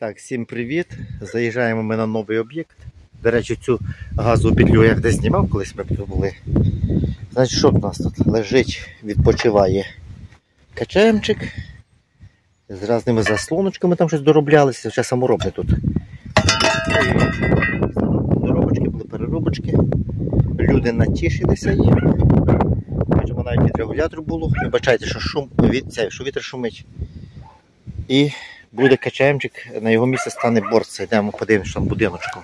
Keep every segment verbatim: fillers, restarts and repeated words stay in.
Так, всім привіт! Заїжджаємо ми на новий об'єкт. До речі, цю газову петлю я десь знімав, колись ми тут були. Значить, що в нас тут? Лежить, відпочиває КЧМчик. З різними заслоночками там щось дороблялися, ще саморобне тут. Доробочки були, переробочки. Люди натішилися їм. Бачимо, навіть під регулятор було. Вибачайте, що шум, що вітер шумить. І буде КЧМчик, на його місце стане борця. Йдемо подивимося, що там будиночку.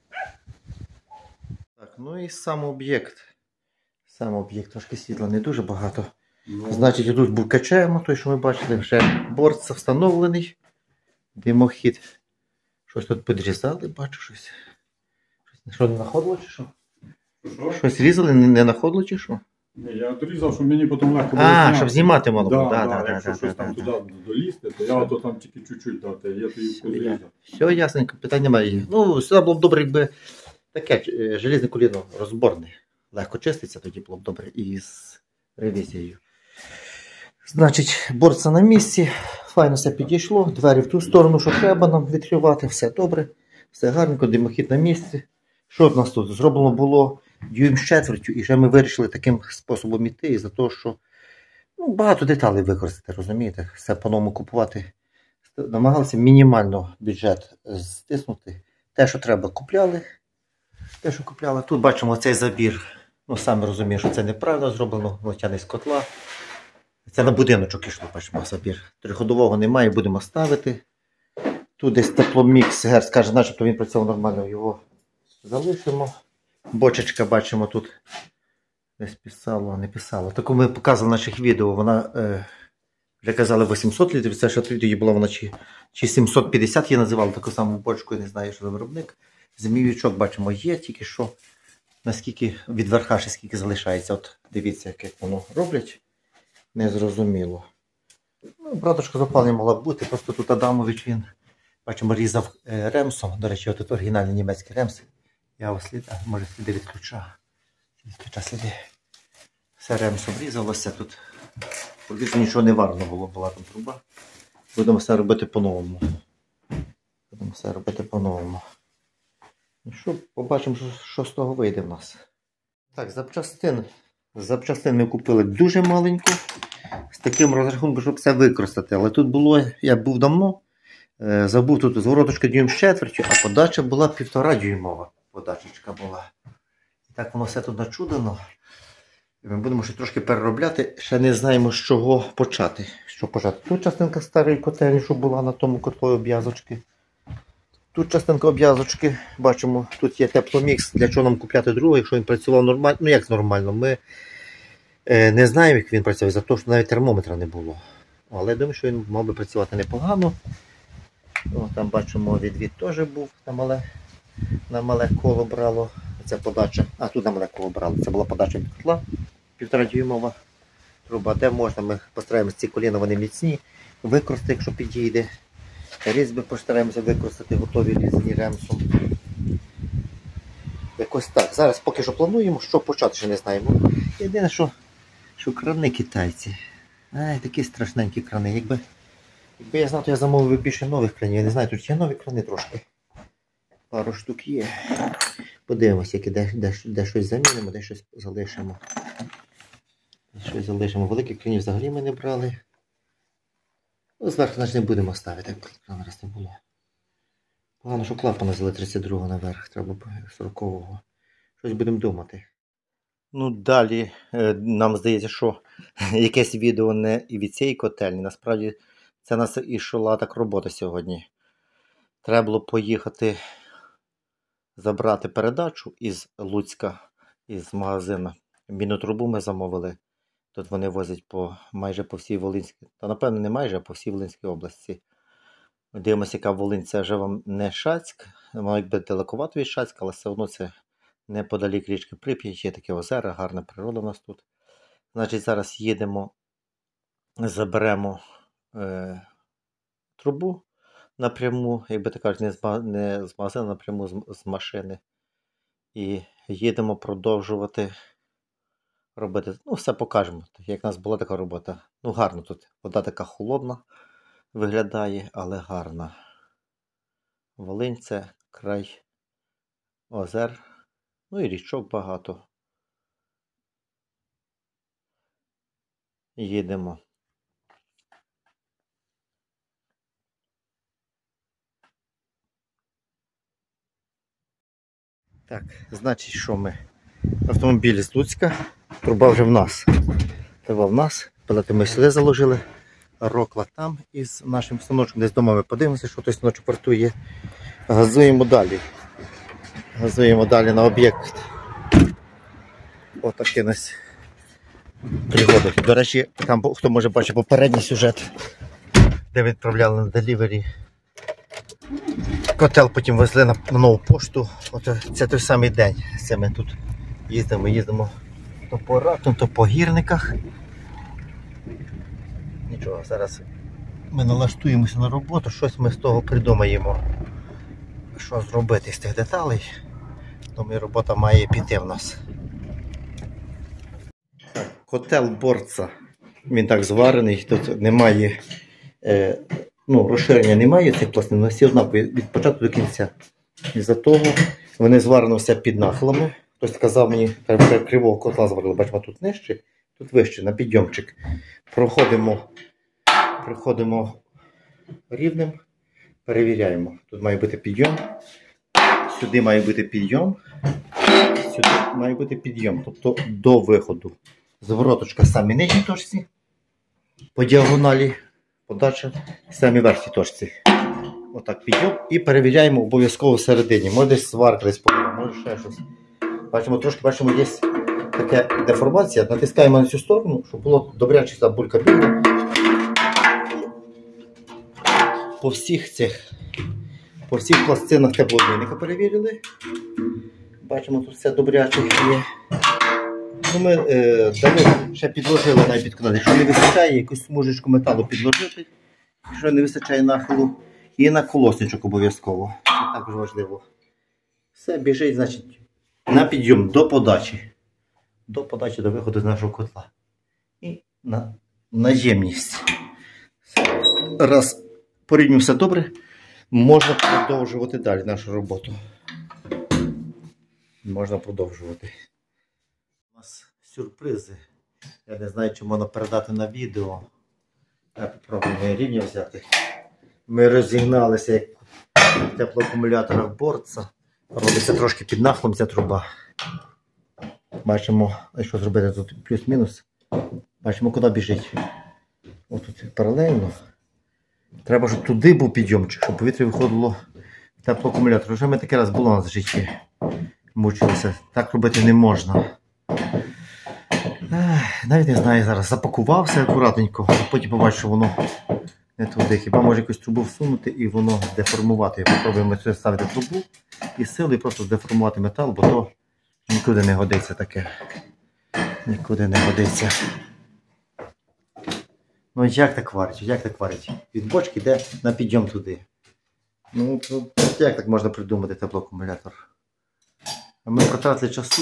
Так, ну і сам об'єкт. Сам об'єкт, трошки світла не дуже багато. Ну. Значить, тут був КЧМ, той, що ми бачили, вже борця встановлений. Димохід. Щось тут підрізали, бачу щось. Що, не знаходило чи що? Що? Щось різали, не, не знаходило чи що? Ні, я отрізав, щоб мені потім легко було А, зняти. щоб знімати мало було. Да, Да, да, да, якщо да, щось да, там да, туди долізти, то я то там тільки чуть-чуть дати, я то їх позрізав. Все ясненько, питань немає. Ну, сюди було б добре, якби таке железне коліно розборне. Легко чиститься, тоді було б добре і з ревізією. Значить, борця на місці, файно все підійшло, двері в ту сторону, що треба нам відкривати, все добре, все гарненько, димохід на місці. Що в нас тут? Зроблено було дюйм з четвертю, і вже ми вирішили таким способом іти, із-за того, що ну, багато деталей використати, розумієте, все по-новому купувати. Намагалися мінімально бюджет стиснути. Те, що треба, купляли. Те, що купляли. Тут бачимо цей забір. Ну, самі розумієте, що це неправильно зроблено, воно тягне з котла. Це на будиночок йшло, бачимо, забір. Триходового немає, будемо ставити. Тут десь тепломікс, Герц каже, начебто він працював нормально, його залишимо. Бочечка, бачимо, тут десь писало, не писало. Таку ми показували в наших відео, вона, е, вже казали, вісімсот літрів, це ще тоді була вона чи, чи сімсот п'ятдесят, я називав таку саму бочку, я не знаю, що за виробник. Змійовичок, бачимо, є, тільки що, наскільки від верха ще скільки залишається. От дивіться, як воно роблять, незрозуміло. Ну, браточка запалення могла б бути, просто тут Адамович, він, бачимо, різав е, ремсом, до речі, от оригінальний німецький ремс. Я ось слід, а може сліди від ключа. Від ключа сліди. Все ремсом різалося тут. Повірте, нічого не варно було, була там труба. Будемо все робити по-новому. Будемо все робити по-новому. Ну що, побачимо, що, що з того вийде в нас. Так, запчастин. Запчастин ми купили дуже маленьку. З таким розрахунком, щоб все використати. Але тут було, я був давно, е, забув тут звороточка дюйм з четвертю, а подача була півтора дюймова. Подачечка була. І так воно все тут начудено. Ми будемо ще трошки переробляти. Ще не знаємо, з чого почати. Що почати. Тут частинка старої котельні, що була на тому котлові обв'язочки. Тут частинка обв'язочки. Бачимо, тут є тепломікс. Для чого нам купляти другий, якщо він працював нормально. Ну як нормально. Ми е, не знаємо, як він працює, за те, що навіть термометра не було. Але я думаю, що він мав би працювати непогано. О, там бачимо, відвід теж був. Там мале. На мале коло брало, це подача, а тут на мале коло брало, це була подача від котла, півтора дюймова труба, де можна, ми постараємося, ці коліна, вони міцні, використати, якщо підійде, різьби постараємося використати, готові різані ремсом. Якось так, зараз поки що плануємо, що почати, ще не знаємо. Єдине, що, що крани китайці, ай, такі страшненькі крани, якби, якби я знав, то я замовив більше нових кранів, я не знаю, тут є нові крани трошки. Пару штук є. Подивимося, які де, де, де щось замінимо, де щось залишимо. Де щось залишимо. Великих кранів взагалі ми не брали. Ну, зверху значить не будемо ставити, як кран раз не було. Погано, що клапана взяли тридцять другого наверх, треба сорокового. Щось будемо думати. Ну, далі е, нам здається, що якесь відео не і від цієї котельні. Насправді, це нас і йшла так робота сьогодні. Треба було поїхати забрати передачу із Луцька, із магазину. Мінотрубу ми замовили. Тут вони возять по, майже по всій Волинській, та напевно не майже, а по всій Волинській області. Дивимося, яка Волинь, це вже вам не Шацьк, має бути далекувато від Шацька, але все одно це неподалік річки Прип'ять, є таке озера, гарна природа у нас тут. Значить, зараз їдемо, заберемо е, трубу. Напряму, як би так кажуть, не з, не з магазину, напряму з, з машини. І їдемо продовжувати робити. Ну, все покажемо, як в нас була така робота. Ну, гарно тут. Вода така холодна виглядає, але гарна. Волинь – це край озер, ну і річок багато. Їдемо. Так, значить, що ми? Автомобіль з Луцька, труба вже в нас. Труба в нас, пелети ми сюди заложили, рокла там, і з нашим станочком десь вдома ми подивимося, що той станочок портує. Газуємо далі. Газуємо далі на об'єкт. Отакі нас пригоди. До речі, там хто може бачити попередній сюжет, де відправляли на делівері. Котел потім везли на, на нову пошту. От це той самий день. Це ми тут їздимо, їздимо то по рату, то по гірниках. Нічого, зараз ми налаштуємося на роботу, щось ми з того придумаємо, що зробити з тих деталей. Тому робота має піти в нас. Котел Борца. Він так зварений, тут немає, е, ну, розширення немає цих пластин, але всі однакові від початку до кінця. Із-за того вони зварено все під нахилами. Хтось сказав мені, треба кривого котла зварили, бачимо, тут нижче, тут вище, на підйомчик. Проходимо, проходимо рівнем, перевіряємо. Тут має бути підйом, сюди має бути підйом, сюди має бути підйом, тобто до виходу. Звороточка в самій нижній точці, по діагоналі, подача в самій верхній точці. Отак підйом і перевіряємо обов'язково всередині. Може десь сварка, десь полова, може ще щось. Бачимо, трошки бачимо, є така деформація. Натискаємо на цю сторону, щоб було добряче та булька бігла. По всіх цих, по всіх пластинах теплообмінника перевірили. Bачимо, тут все добряче є. Ну, ми е, дали, ще підложили навіть підкладати. Якщо не вистачає, якусь смужечку металу підложити, якщо не вистачає нахилу, і на колосничок обов'язково. Це також важливо. Все біжить, значить, на підйом до подачі. До подачі, до виходу з нашого котла. І на наємність. Раз порівнюємо все добре, можна продовжувати далі нашу роботу. Можна продовжувати. У нас сюрпризи. Я не знаю, чи можна передати на відео. Я попробую рівня взяти. Ми розігналися як в теплоакумуляторах Борца. Робиться трошки під нахилом ця труба. Бачимо, що зробити тут плюс-мінус. Бачимо, куди біжить. Ось тут паралельно. Треба, щоб туди був підйомчик, щоб повітря виходило в теплоакумулятор. Вже ми таке раз було на житті. Мучилися. Так робити не можна. Навіть не знаю зараз. Запакувався акуратненько, а потім побачу, що воно не туди. Хіба може якусь трубу всунути і воно деформувати. Попробуємо сюди ставити трубу і силою просто деформувати метал, бо то нікуди не годиться таке. Нікуди не годиться. Ну як так варить? Як так варить? Від бочки йде на підйом туди. Ну, як так можна придумати теплоакумулятор? А ми потратили часу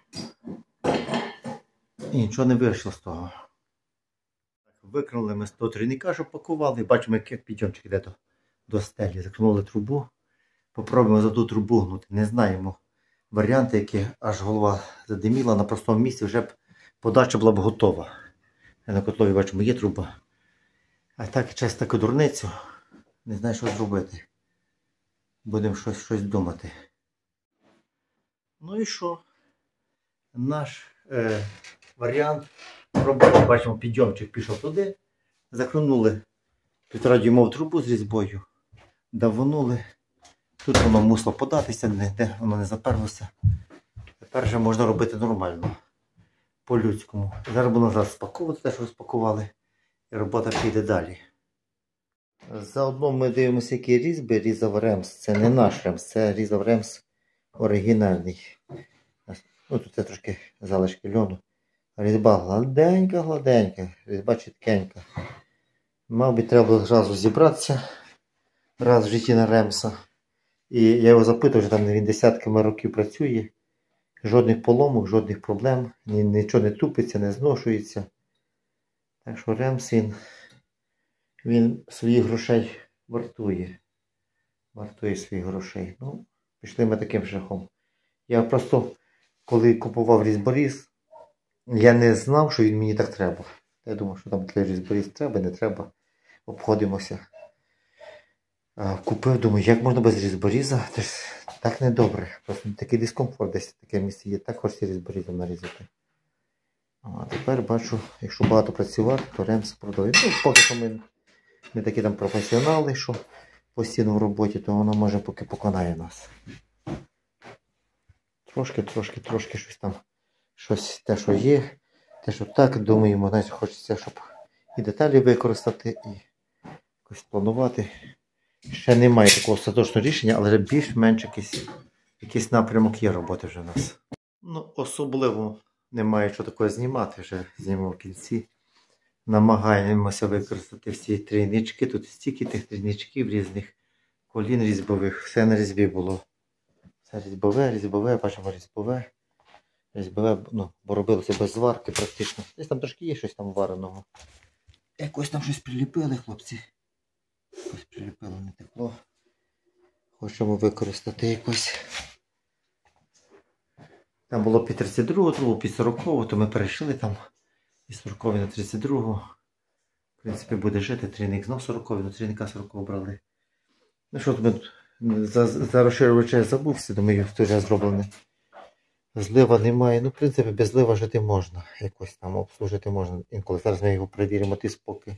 і нічого не вийшло з того. Викинули ми з того трійника, що пакували. Бачимо, як підйомчик йде до, до стелі. Закинули трубу. Попробуємо за ту трубу гнути. Не знаємо варіанти, які аж голова задиміла. На простому місці вже б подача була б готова. На котлові бачимо, є труба. А так, часто таку дурницю. Не знаю, що зробити. Будемо щось, щось думати. Ну і що? Наш е, варіант роботи. Бачимо, підйомчик пішов туди. Закрунули півтора дюймову трубу з різьбою. Давонули. Тут воно мусило податися, де воно не заперлося. Тепер вже можна робити нормально. По-людському. Зараз будемо зараз спаковувати те, що розпакували. І робота піде далі. Заодно ми дивимося, які різьби різав Ремс. Це не наш Ремс, це різав Ремс оригінальний. Ну, тут це трошки залишки льону. Різьба гладенька-гладенька, різьба чіткенька. Мабуть, треба було зразу зібратися раз в житті на Ремса. І я його запитав, що там він десятками років працює. Жодних поломок, жодних проблем, нічого не тупиться, не зношується. Так що Ремс він, він своїх грошей вартує. вартує своїх грошей. Ну, пішли ми таким шляхом. Я просто, коли купував різьборіз, я не знав, що він мені так треба. Я думав, що там різьборіз треба, не треба. Обходимося. А, купив, думаю, як можна без різьборіза? Це ж так недобре. Просто такий дискомфорт, десь таке місце є. Так хочеться різьборізом нарізати. А тепер бачу, якщо багато працювати, то ремс продає. Ну, поки що ми не такі там професіонали, що постійно в роботі, то воно може поки поконає нас. Трошки, трошки, трошки щось там, щось те, що є, те, що так, думаємо, навіть хочеться, щоб і деталі використати, і якось планувати. Ще немає такого остаточного рішення, але більш-менш якийсь, якийсь напрямок є роботи вже в нас. Ну, особливо немає що такого знімати, вже знімемо в кінці. Намагаємося використати всі трійнички, тут стільки тих трійничків різних колін різьбових, все на різьбі було. Все різьбове, різьбове, бачимо різьбове. Різьбове, ну, бо робилося без зварки практично. Десь там трошки є щось там вареного. Якось там щось приліпили, хлопці. Якось приліпило, не текло. Хочемо використати якось. Там було під тридцять другу, то було під сорокову, то ми перейшли там із сорокової на тридцять другу. В принципі, буде жити, трійник знов сороковий, на трійника сорокового брали. Ну що, ми за, за розширювача я забувся, думаю, в той час зроблений. Злива немає, ну в принципі без злива жити можна, якось там обслужити можна. Інколи зараз ми його перевіримо, тиск, поки,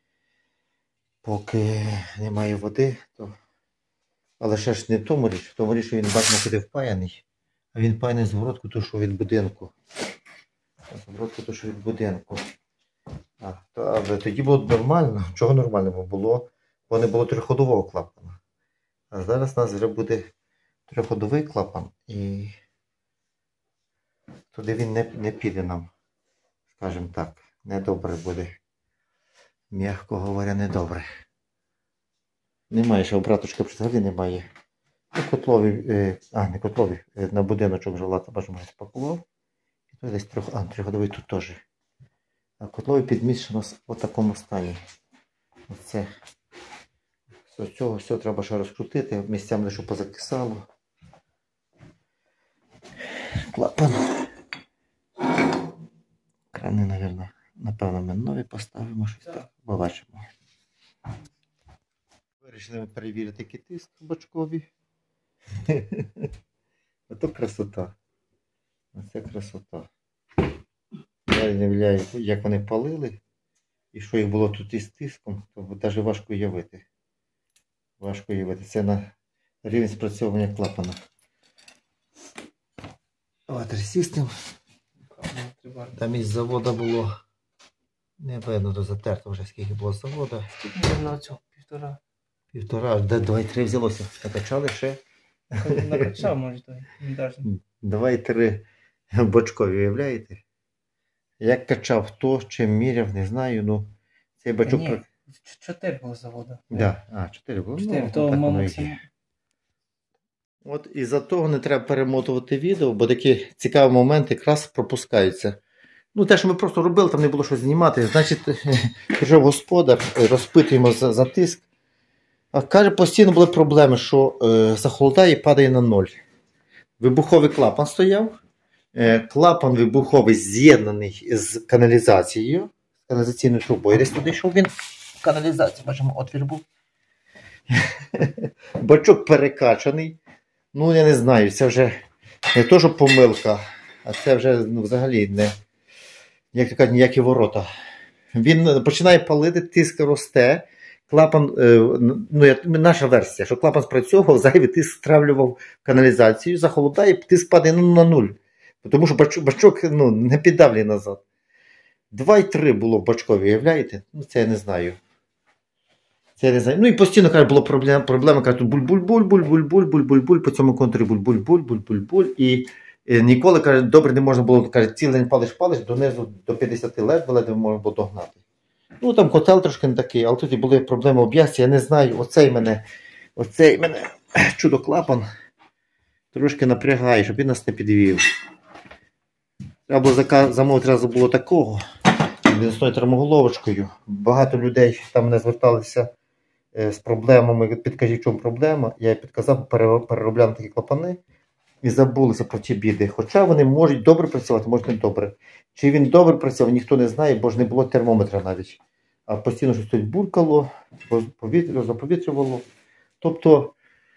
поки немає води. То... Але ще ж не в тому річ, в тому річ, що він бачимо, куди впаяний. А він впаяний зворотку, то що від будинку. Зворотку, то що від будинку. А, то, але тоді було нормально. Чого нормального було? Бо не було трьохходового клапана. А зараз у нас вже буде трьохходовий клапан. І туди він не, не піде нам, скажімо так, недобре буде. М'яко говоря, недобре. Немає ще обраточка, взагалі немає. І котлові, е, а не котлові, е, на будиночок вже лата, бачимо, вже спакував. І тут десь трьох, а, трьохходовий тут теж. А котловий підміщено в такому стані. Оце. З цього все треба ще розкрутити, місцями лише позакисало. Клапан. Крани, мабуть, напевно, ми нові поставимо щось так. Побачимо. Вирішили ми перевірити який тиск бачкові. Ото красота. Оце красота. Я не уявляю, як вони палили. І що їх було тут із тиском, то навіть важко уявити. Важко уявити. Це на рівень спрацьовування клапана. Water System. Там із заводу було, не видно, до затерто вже скільки було з заводу. На цього півтора. Півтора, де два-три взялося. Накачали ще. Накачав, може, той. два-три бачкові, уявляєте? Як качав то, чим міряв, не знаю, ну цей бачок... Ні, чотири було заводу. Да. А, чотири було. Чотири, ну, то так воно і максимум. є. От із-за того не треба перемотувати відео, бо такі цікаві моменти якраз пропускаються. Ну, те, що ми просто робили, там не було що знімати. Значить, прийшов господар, розпитуємо за, за тиск. А каже, постійно були проблеми, що е, захолодає і падає на ноль. Вибуховий клапан стояв. Е, клапан вибуховий з'єднаний з каналізацією. З каналізаційною трубою. Десь туди йшов він. В каналізації, бачимо, отвір був. Бачок перекачаний. Ну, я не знаю, це вже не то, що помилка, а це вже ну, взагалі не, як то кажуть, ніякі ворота. Він починає палити, тиск росте, клапан, ну, наша версія, що клапан спрацьовував, зайвий тиск стравлював каналізацію, захолодає, тиск падає ну, на нуль. Тому що бачок, бачок ну, не піддавлює назад. два і три було в бачкові, уявляєте? Ну, це я не знаю. Це я не знаю. Ну і постійно, каже, було проблема, проблема, каже, тут буль-буль-буль-буль-буль-буль-буль-буль, по цьому контурі буль-буль-буль-буль-буль-буль. І е, ніколи, каже, добре не можна було, каже, цілий день палиш-палиш, донизу до п'ятдесят ледве-ледве можна було догнати. Ну там котел трошки не такий, але тут і були проблеми об'ясті, я не знаю, оцей мене, оцей мене чудо-клапан трошки напрягає, щоб він нас не підвів. Треба було замовити разу було такого, відносною термоголовочкою. Багато людей там не зверталися е, з проблемами, підкажіть, в чому проблема, я їй підказав, пере- переробляв на такі клапани і забулися про ті біди. Хоча вони можуть добре працювати, можуть не добре. Чи він добре працював, ніхто не знає, бо ж не було термометра навіть. А постійно щось тут булькало, повітря, заповітрювало. Тобто,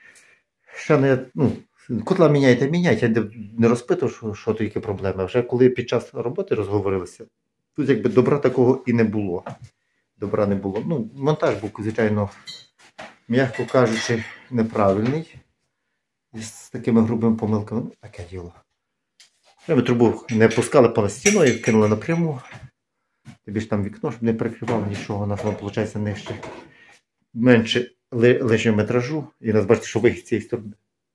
ще не, ну, котла міняйте, міняйте. Я не- не розпитував, що, що то які проблеми. Вже коли під час роботи розговорилися, тут якби добра такого і не було. Добра не було. Ну, монтаж був, звичайно, м'яко кажучи, неправильний. З такими грубими помилками. Ну, таке діло. Ми трубу не пускали понад стіною, кинули напряму. Тобі ж там вікно, щоб не прикривало нічого. У нас воно, виходить, нижче. Менше ли- лишнього метражу. І нас бачите, що вихід з цієї сторони.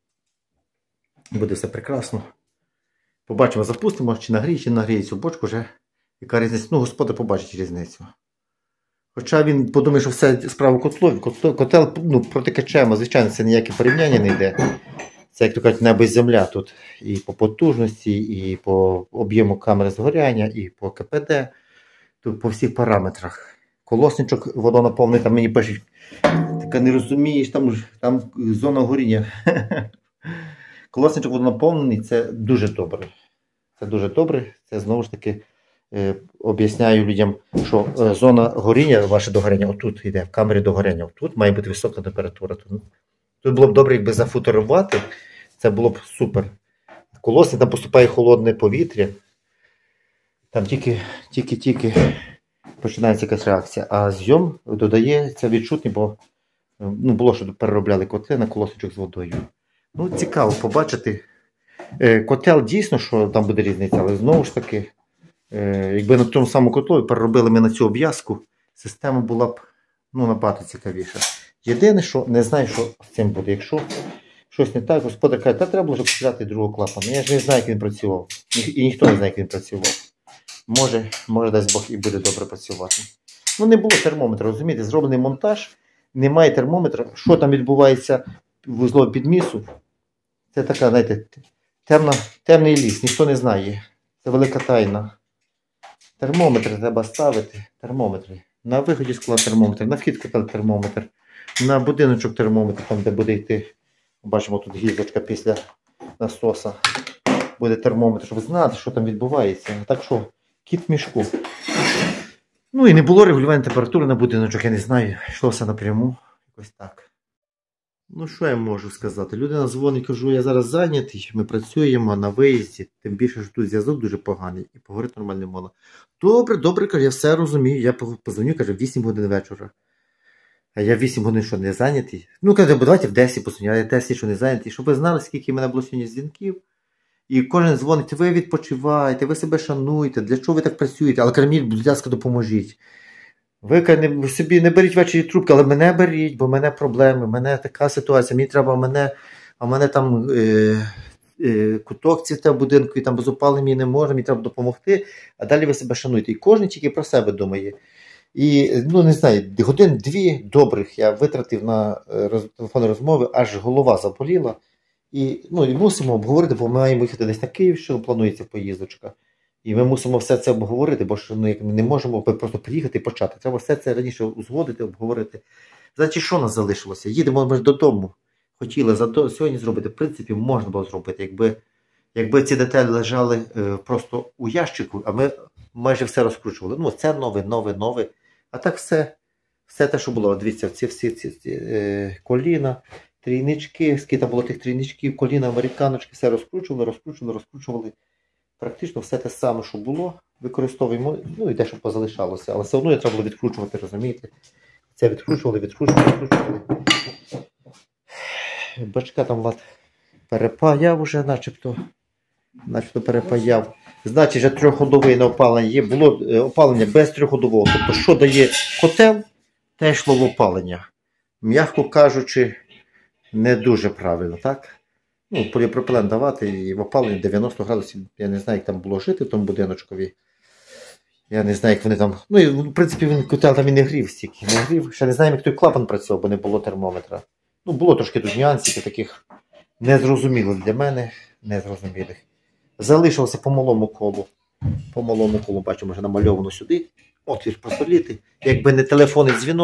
Буде все прекрасно. Побачимо, запустимо, чи нагріє, чи не нагріє цю бочку вже. Яка різниця? Ну, господар побачить різницю. Хоча він подумає, що все справа котлові. Котел, котел ну, протикачаємо, звичайно, це ніяке порівняння не йде. Це, як то кажуть, небо і земля тут. І по потужності, і по об'єму камери згоряння, і по КПД. Тут по всіх параметрах. Колосничок водонаповнений, там мені пишуть, ти не розумієш, там, ж- там зона горіння. Колосничок водонаповнений, це дуже добре. Це дуже добре. Це знову ж таки е, об'ясняю людям, що е, зона горіння, ваше догоряння, отут йде, в камері догоряння. Тут має бути висока температура. Тут, тут було б добре, якби зафуторувати, це було б супер. Колосник, там поступає холодне повітря. Там тільки, тільки, тільки починається якась реакція. А зйом додається відчутний, бо е, ну, було, що переробляли котли на колосничок з водою. Ну, цікаво побачити. Е, Котел дійсно, що там буде різниця, але знову ж таки, е, якби на тому самому котлові переробили ми на цю обв'язку, система була б ну, набагато цікавіша. Єдине, що не знаю, що з цим буде. Якщо щось не так, господар каже, та треба було вже купляти другого клапана. Я ж не знаю, як він працював. Ні- І ніхто не знає, як він працював. Може, може, дасть Бог і буде добре працювати. Ну, не було термометра, розумієте, зроблений монтаж, немає термометра. Що там відбувається в вузловому підмісу? Це така, знаєте, темна, темний ліс, ніхто не знає. Це велика тайна. Термометри треба ставити. Термометри. На виході скла термометр, на вхід котел термометр, на будиночок термометр, там де буде йти. Бачимо, тут гільзочка після насоса. Буде термометр, щоб знати, що там відбувається. Так що, кіт в мішку. Ну і не було регулювання температури на будиночок, я не знаю, йшлося напряму. Якось так. Ну, що я можу сказати? Людина дзвонить, кажу, я зараз зайнятий, ми працюємо на виїзді, тим більше, що тут зв'язок дуже поганий і поговорити нормально не можна. Добре, добре, каже, я все розумію, я позвоню, каже, в вісім годин вечора. А я в вісім годин, що не зайнятий. Ну, каже, давайте в десять позвоню, а я в десять, що не зайнятий, щоб ви знали, скільки в мене було сьогодні дзвінків. І кожен дзвонить, ви відпочиваєте, ви себе шануєте, для чого ви так працюєте, але каже, мені, будь ласка, допоможіть. Ви каже, не, собі не беріть ввечері трубки, але мене беріть, бо в мене проблеми, в мене така ситуація, мені треба, мене, а в мене там е, е, куток цвіте в будинку, і там без опалення мені не можна, мені треба допомогти, а далі ви себе шануєте. І кожен тільки про себе думає. І, ну, не знаю, годин-дві добрих я витратив на роз, телефонні розмови, аж голова заболіла. І, ну, і мусимо обговорити, бо ми маємо їхати десь на Київщину, планується поїздочка. І ми мусимо все це обговорити, бо ж, ну, як ми не можемо просто приїхати і почати. Треба все це раніше узгодити, обговорити. Значить, що нас залишилося? Їдемо ми ж додому. Хотіли за до, сьогодні зробити. В принципі, можна було зробити, якби, якби ці деталі лежали е, просто у ящику, а ми майже все розкручували. Ну, це нове, нове, нове. А так все, все те, що було. Дивіться, ці всі ці, ці, е, коліна, трійнички, скільки там було тих трійничків, коліна, американочки, все розкручували, розкручували, розкручували. Практично все те саме, що було, використовуємо, ну і те, що позалишалося. Але все одно я треба було відкручувати, розумієте? Це відкручували, відкручували, відкручували. Бачка там Влад перепаяв уже, начебто. Начебто перепаяв. Значить, вже трьохходовий на опалення є. Було е, опалення без трьохходового. Тобто, що дає котел, те йшло в опалення. М'яко кажучи, не дуже правильно, так? Ну, поліпропилен давати і в опалення дев'яносто градусів. Я не знаю, як там було жити в тому будиночкові. Я не знаю, як вони там. Ну, і, в принципі, він котел там і не грів стільки. Не грів. Ще не знаю, як той клапан працював, бо не було термометра. Ну, було трошки тут нюансів таких незрозумілих для мене, незрозумілих. Залишилося по малому колу. По малому колу, бачимо, вже намальовано сюди. Отвір просоліти. Якби не телефонний дзвінок,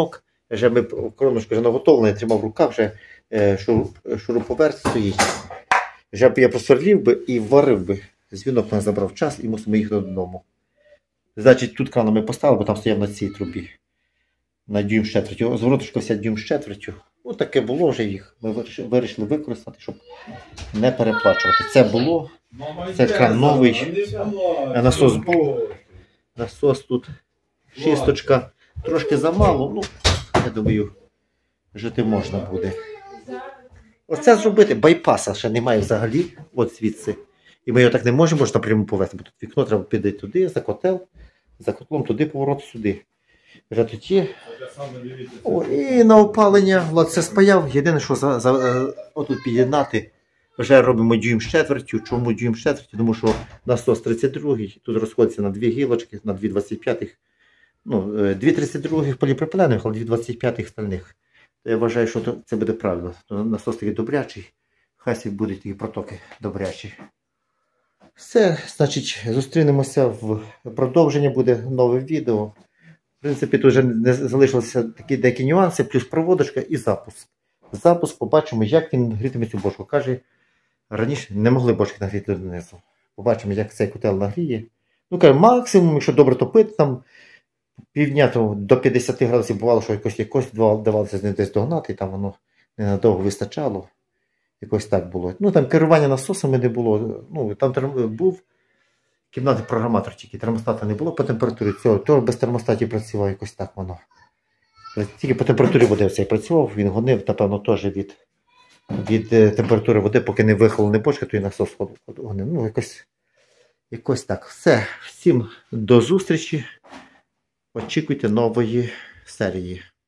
Вже ми короночку вже наготовлена, я тримав в руках, вже е, шуруп- шуруповерт стоїть. Вже б я просверлів би і варив би. Дзвінок мене забрав час і мусимо їхати додому. Значить, тут крана ми поставили, бо там стояв на цій трубі. На дюйм з четвертю. Звороточка вся дюйм з четвертю. Ось таке було вже їх. Ми вирішили, вирішили використати, щоб не переплачувати. Це було. Це кран новий. А насос був. Насос тут. Шісточка. Трошки замало. Ну, я думаю, жити можна буде. Оце зробити. Байпаса ще немає взагалі. От звідси. І ми його так не можемо, можна напряму повести, бо тут вікно треба піде туди, за котел, за котлом туди, поворот сюди. Вже тут є. О, і на опалення, Влад все спаяв. Єдине, що за, за, е, отут під'єднати, вже робимо дюйм з четвертю. Чому дюйм з четвертю? Тому що насос тридцять другий, тут розходиться на дві гілочки, на дві двадцять п'ятих. Ну, е, дві тридцять других поліпропилених, але дві двадцять п'ятих стальних. То я вважаю, що то, це буде правильно. То насос такий добрячий, хай собі будуть такі протоки добрячі. Все, значить, зустрінемося в продовженні, буде нове відео. В принципі, тут вже не залишилися такі деякі нюанси, плюс проводочка і запуск. Запуск, побачимо, як він грітиме цю бочку. Каже, раніше не могли бочки нагріти донизу. Побачимо, як цей котел нагріє. Ну, каже, максимум, якщо добре топити, там півдня то до п'ятдесят градусів бувало, що якось якось вдавалося з ним десь догнати, і там воно ненадовго вистачало. Якось так було. Ну, там керування насосами не було. Ну, там терм... був кімнатний програматор, тільки термостата не було по температурі. Цього, то без термостатів працював, якось так воно. Тільки по температурі води цей працював, він гонив, напевно, теж від, від температури води, поки не вихолоне бочка, то і насос гонив. Ну, якось, якось так. Все. Всім до зустрічі. Очікуйте нової серії.